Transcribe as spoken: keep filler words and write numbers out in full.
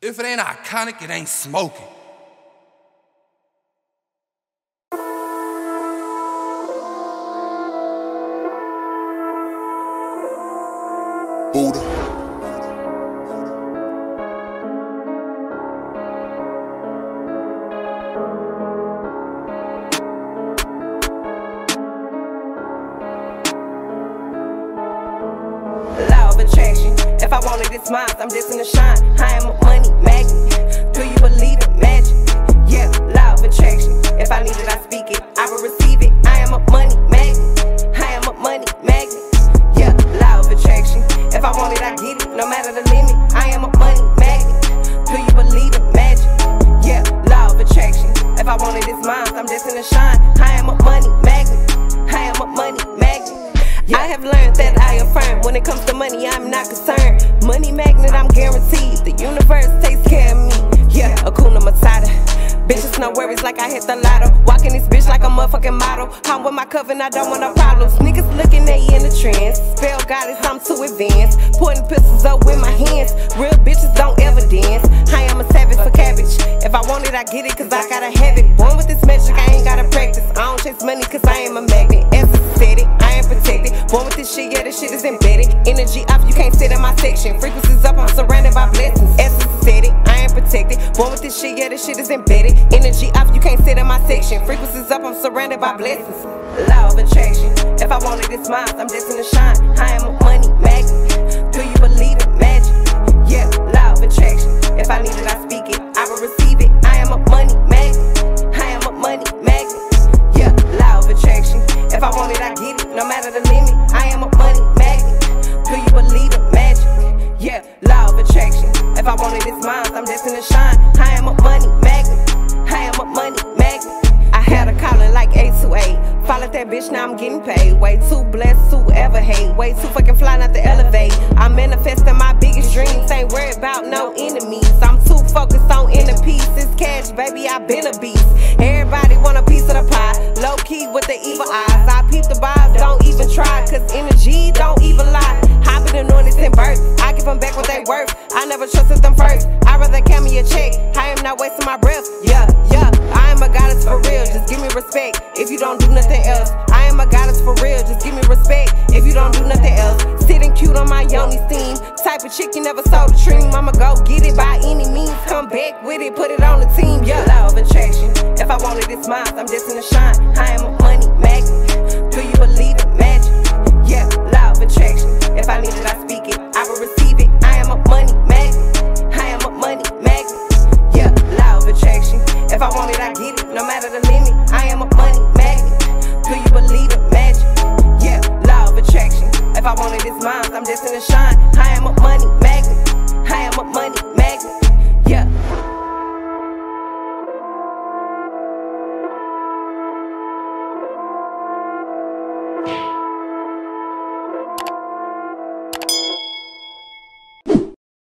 If it ain't iconic, it ain't smoking. Buddha. Law of attraction. If I wanted it's mine, I'm destined to shine. I am a money magnet. Do you believe it? Magic. Yeah, law of attraction. If I need it, I speak it. I will receive it. I am a money magnet. I am a money magnet. Yeah, law of attraction. If I want it, I get it. No matter the limit, I am a money magnet. Do you believe it? Magic. Yeah, law of attraction. If I want it, it's mine. I'm destined to shine. I am a money magnet. I am a money magnet. I have learned that I affirm. When it comes to money, I'm not concerned. Money magnet, I'm guaranteed. The universe takes care of me. Yeah, Hakuna Matata. Bitches, no worries like I hit the lotto. Walking this bitch like a motherfucking model. I'm with my coven, I don't want no problems. Niggas looking, they in the trance. Spell goddess, I'm too advanced. Putting pistols up with my hands. Real bitches don't ever dance. I am a savage for cabbage. If I want it, I get it, cause I gotta have it. Born with this magic, I ain't gotta practice. I don't chase money, cause I am a magnet. Essence said it, I am protected. Born with this shit, yeah, this shit is embedded. Energy off, you can't sit in my section. Frequencies up, I'm surrounded by blessings. Essence said it, I am protected. Born with this shit, yeah, this shit is embedded. Energy off, you can't sit in my section. Frequencies up, I'm surrounded by blessings. Law of attraction. If I want it, it's mine. I'm destined to shine. I am a money magnet. Do you believe it? Magic. Yeah, law of attraction. If I need it, I speak it. I will receive it. I am a money magnet. I am a money magnet. Yeah, law of attraction. If I want it, I get it. No matter the limit, I am a money magnet. Do you believe it? Magic. Yeah, law of attraction. If I want it, it's mine. I'm destined to shine. I am a money magnet. I am a money magnet. I had a calling like eight to eight. Followed that bitch, now I'm getting paid. Way too blessed to ever hate. Way too fucking fly not to elevate. I'm manifesting my biggest dreams. Ain't worried about no enemies. I'm too focused on inner peace. It's cash, baby, I been a beast. Everybody want a piece of the pie. Low key with the evil eyes. I peep the vibes, don't even try. Cause energy don't even lie. I been anointed in birth. I give them back what they worth. I never trusted them first. I'd rather count me a check. I am not wasting my breath. Yeah, yeah. I am a goddess for real. Just give me respect if you don't do nothing else. I am a goddess for real. Just give me respect if you don't do nothing else. Sitting cute on my yoni steam. Type of chick you never saw the dream. I'ma go get it by any means. Come back with it, put it on the team. Yeah, law of attraction. If I want it, it's mine. I'm destined to shine. I am a money magnet. Do you believe it? Magic. Yeah, law of attraction. If I need it, I speak it. I will receive it. I am a money magnet. I am a money magnet. Yeah, law of attraction. If I want it, I get it. No matter the limit.